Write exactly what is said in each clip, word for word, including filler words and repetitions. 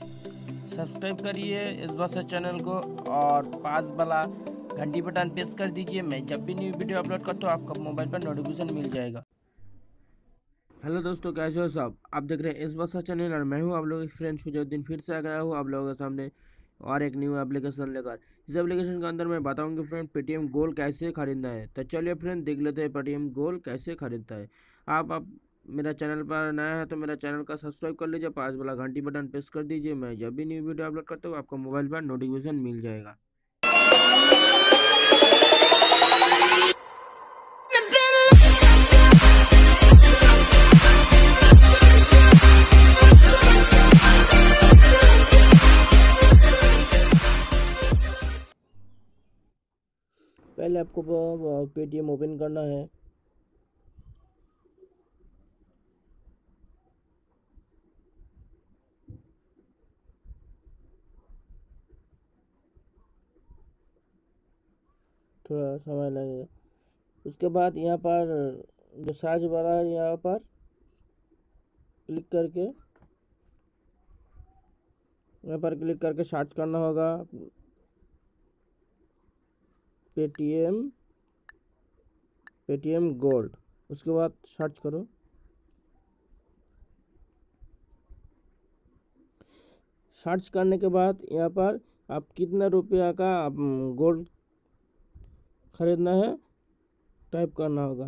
Subscribe करिए इस बार channel को और पास वाला घंटी बटन प्रेस कर दीजिए। मैं जब भी न्यू वीडियो अपलोड करता हूँ आपका मोबाइल पर नोटिफिकेशन मिल जाएगा। हेलो दोस्तों, कैसे हो सब? आप देख रहे हैं इस बार चैनल और मैं हूँ आप लोगों के फ्रेंड सुजौद्दीन। फिर से आ गया हूँ आप लोगों के सामने और एक न्यू एप्लीकेशन लेकर। इस एप्लीकेशन के अंदर मैं बताऊंगा फ्रेंड पेटीएम गोल्ड कैसे खरीदना है। तो चलिए फ्रेंड देख लेते हैं पेटीएम गोल्ड कैसे खरीदता है। आप आप मेरा चैनल पर नया है तो मेरा चैनल का सब्सक्राइब कर लीजिए, पास वाला घंटी बटन प्रेस कर दीजिए। मैं जब भी न्यू वीडियो अपलोड करता हूँ आपको मोबाइल पर नोटिफिकेशन मिल जाएगा। पहले आपको पेटीएम ओपन करना है। थोड़ा समय लगेगा। उसके बाद यहाँ पर जो सर्च वाला है यहाँ पर क्लिक करके यहाँ पर क्लिक करके सर्च करना होगा पेटीएम पेटीएम गोल्ड। उसके बाद सर्च करो। सर्च करने के बाद यहाँ पर आप कितना रुपया का गोल्ड खरीदना है टाइप करना होगा।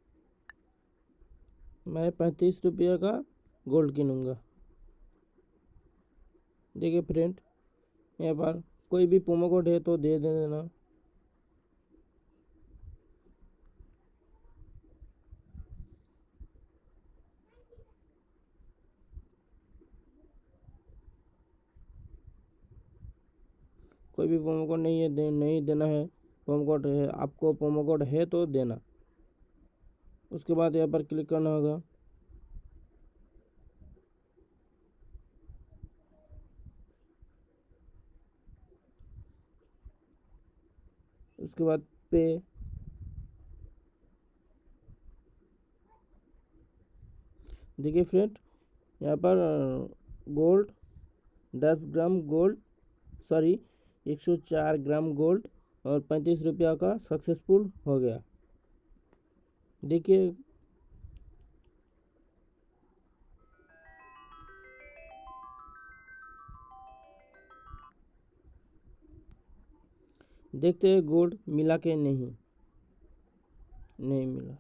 मैं पैंतीस रुपया का गोल्ड किनूँगा। देखिए फ्रेंड, यहाँ पर कोई भी प्रोमो कोड है तो दे देना। कोई भी प्रोमो कोड नहीं है दे, नहीं देना है। प्रोमो कोड है, आपको प्रोमो कोड है तो देना। उसके बाद यहाँ पर क्लिक करना होगा। उसके बाद पे देखिए फ्रेंड, यहाँ पर गोल्ड दस ग्राम गोल्ड सॉरी एक सौ चार ग्राम गोल्ड और पैंतीस रुपया का सक्सेसफुल हो गया। देखिए देखते हैं गोल्ड मिला के नहीं नहीं मिला।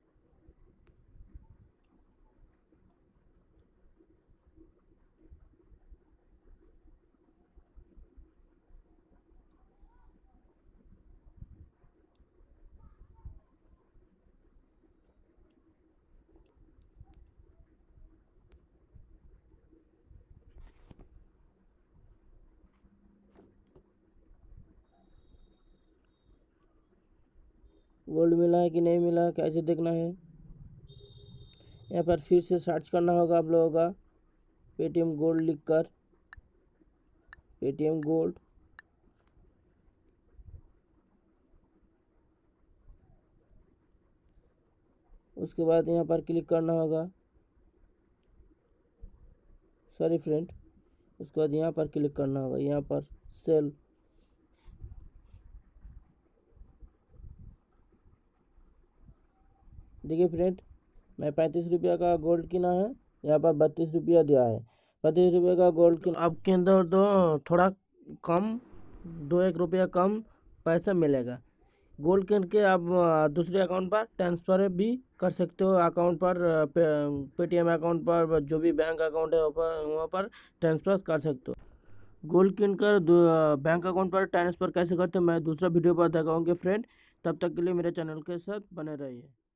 गोल्ड मिला है कि नहीं मिला कैसे देखना है? यहाँ पर फिर से सर्च करना होगा आप लोगों का पेटीएम गोल्ड लिखकर पेटीएम गोल्ड। उसके बाद यहाँ पर क्लिक करना होगा। सॉरी फ्रेंड, उसके बाद यहाँ पर क्लिक करना होगा। यहाँ पर सेल देखिए फ्रेंड, मैं पैंतीस रुपया का गोल्ड किना है। यहाँ पर बत्तीस रुपया दिया है। बत्तीस रुपये का गोल्ड किन आपके अंदर तो थोड़ा कम दो एक रुपया कम पैसा मिलेगा। गोल्ड किन के आप दूसरे अकाउंट पर ट्रांसफ़र भी कर सकते हो। अकाउंट पर पे, पेटीएम अकाउंट पर जो भी बैंक अकाउंट है वहाँ पर ट्रांसफ़र कर सकते हो। गोल्ड किन कर बैंक अकाउंट पर ट्रांसफ़र कैसे करते हैं मैं दूसरा वीडियो पर दिखाऊंगे फ्रेंड। तब तक के लिए मेरे चैनल के साथ बने रहिए।